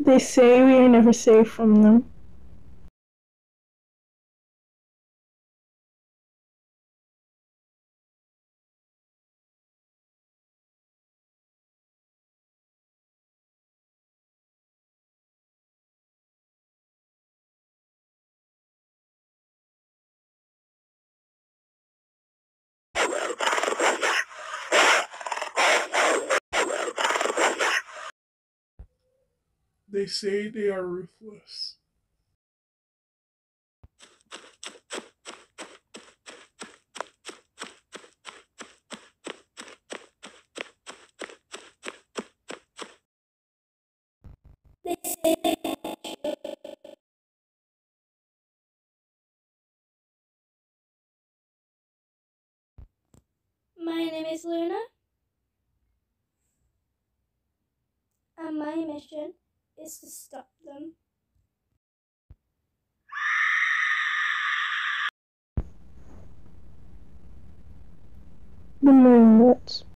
They say we are never safe from them. They say they are ruthless. They say my name is Luna, and my mission is to stop them. The moonlets.